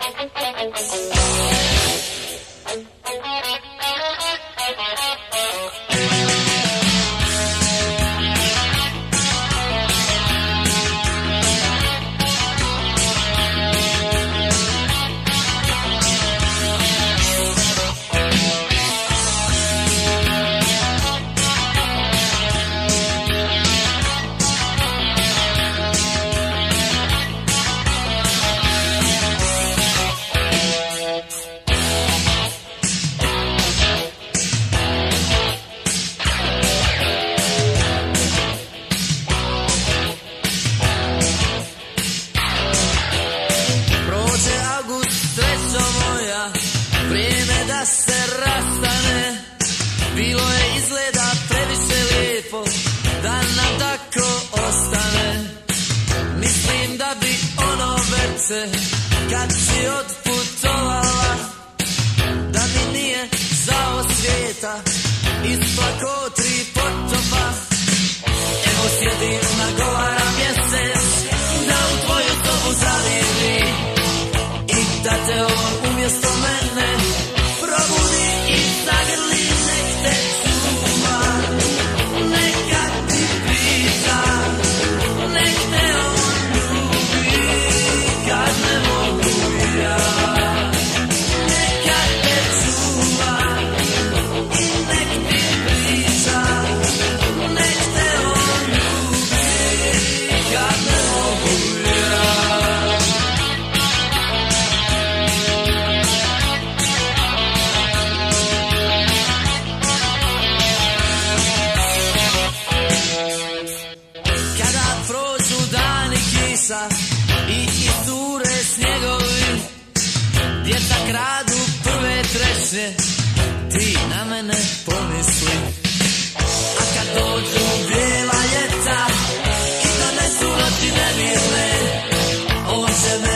Kad si otputovala, da mi nije žao svijeta, isplako 3 potopa. Evo sjedim, nagovaram mjesec, da u tvoju sobu zavirim i da te on umjesto mene probudi i zagrli. Nek te čuva, neka ti priča, nek te on ljubi kad ne mogu ja. Neka te čuva i nek ti priča, nek te on ljubi kad ne mogu ja. Kada prođu dani kiša i isture snjegovi, djeca kradu prve trešnje, ti na mene pomisli. A kad dođu bijela ljeta i donesu noći nemirne, on će me